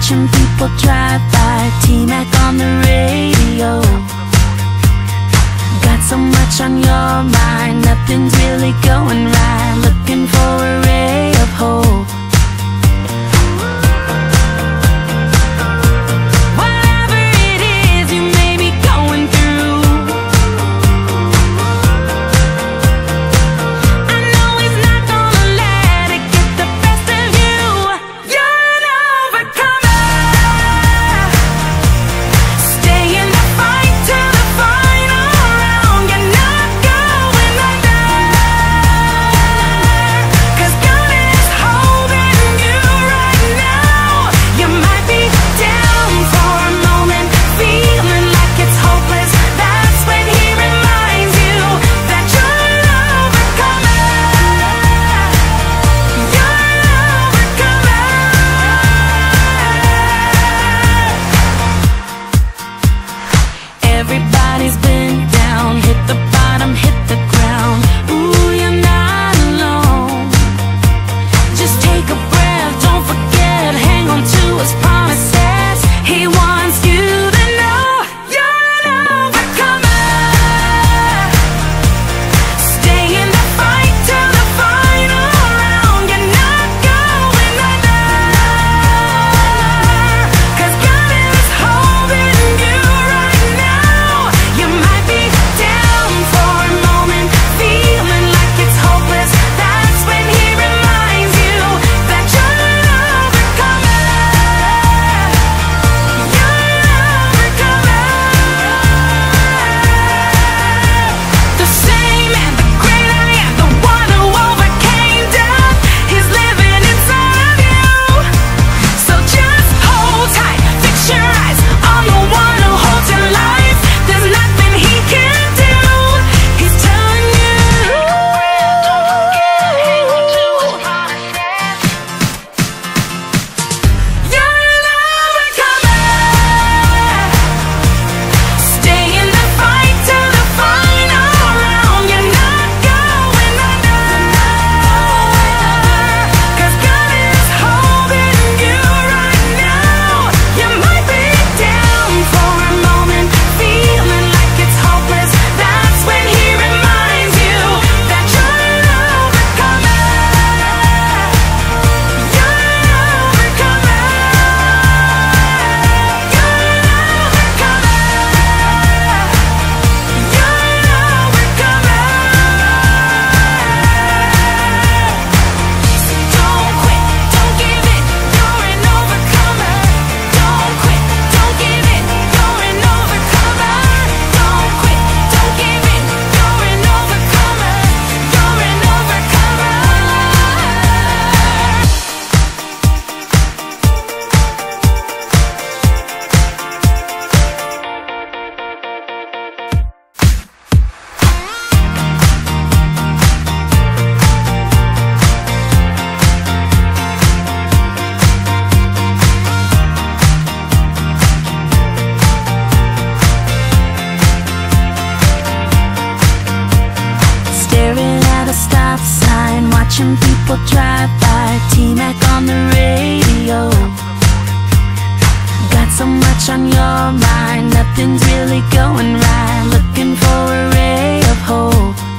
watching people drive by, T-Mac on the radio. Got so much on your mind, nothing's really going right, looking for a ray of hope. Whatever it is you may be going through, I know he's not gonna let it get the best of you. You're an overcomer. Stay in the fight till the final round. You're not going under, 'cause God is holding you right now. You might be down for a moment, feeling like it's hopeless. That's when he reminds you that you're an overcomer. You're an overcomer. Everybody's been down, hit the bottom, hit the ground. Ooh, you're not alone. Just take a breath, don't forget, hang on to his promises. He wants you to know you're an overcomer. Stay in the fight till the final round. You're not going under, 'cause God is holding you right now. You might be down for a moment, feeling like it's hopeless. That's when he reminds you that you're an overcomer. You're an overcomer. The same and the great I am, the one who overcame death, he's living inside of you. So just hold tight, fix your eyes on the one who holds your life. There's nothing he can't do. He's telling you, don't forget, hang on to his promises. You're an overcomer. Stay in the fight till the final round. You're not going under, 'cause God is holding you right now. You might be down for a moment, feeling like it's hopeless. That's when he reminds you that you're an overcomer. You're an overcomer. You're an overcomer. You're an overcomer. Don't quit, don't give in, you're an overcomer. Don't quit, don't give in, you're an overcomer. Don't quit, don't give in, you're an overcomer. You're an overcomer. Staring at a stop sign, watching people drive by, T-Mac on the radio. Got so much on your mind, nothing's really going right, looking for a ray of hope.